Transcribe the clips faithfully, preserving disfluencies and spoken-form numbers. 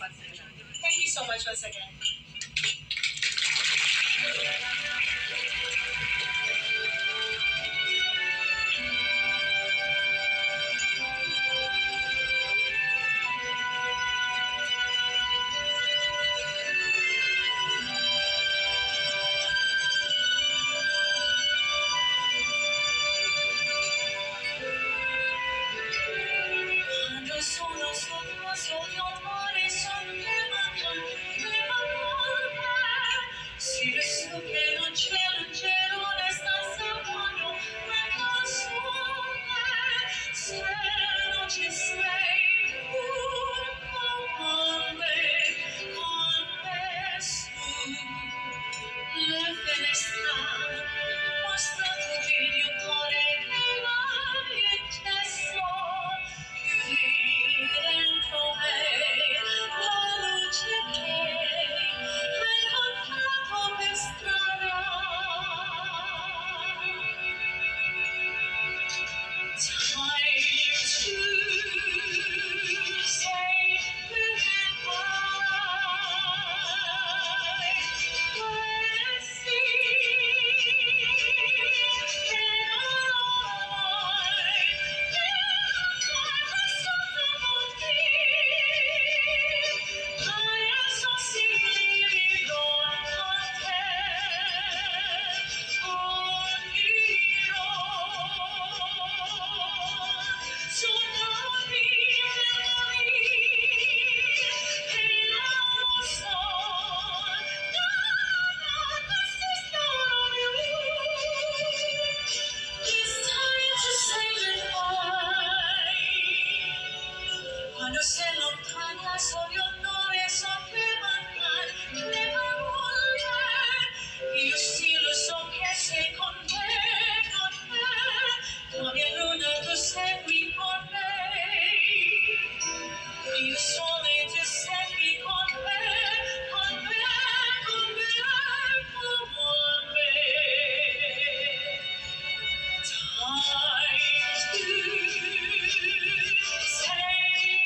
Thank you so much once again. Quando sono sotto di un cuore sollevato, prima volta, si resta che non c'è, non c'è, non resta sapendo, quando sono, se non ci sei, pur con me, con me su, le finestre, mostrato di un cuore che mai acceso. Dentro me la luce che hai portato per strada. Time to say goodbye. When I see that quando sei lontana so di onore, so che manca le parole, io sì lo so che sei con me, con me, con mia luna tu sei qui con me, io sono e tu sei qui con me, con me, con me, con me. Time to say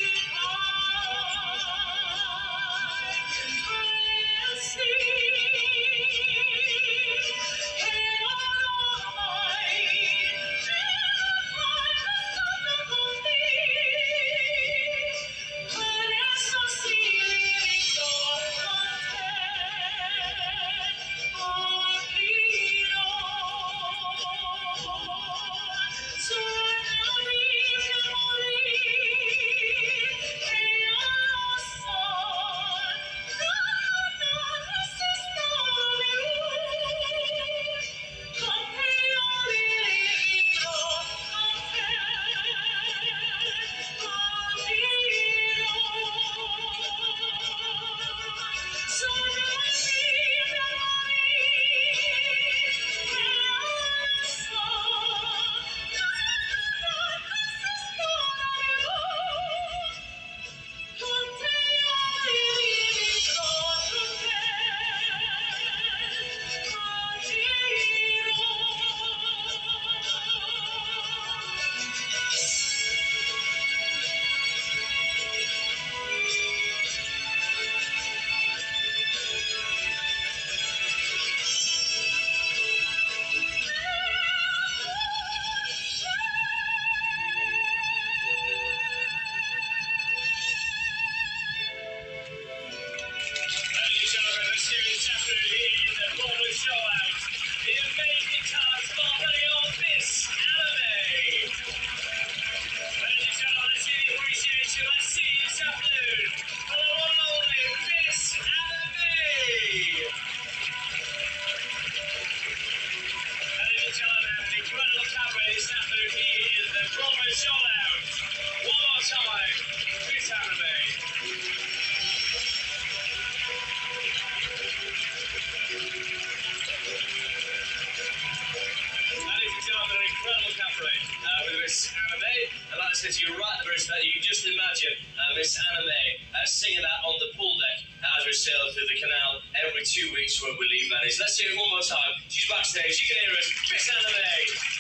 said to you right at the very start, you can just imagine uh, Miss Anime uh, singing that on the pool deck as we sail through the canal every two weeks when we leave Venice. Let's do it one more time. She's backstage. You can hear us. Miss Anime.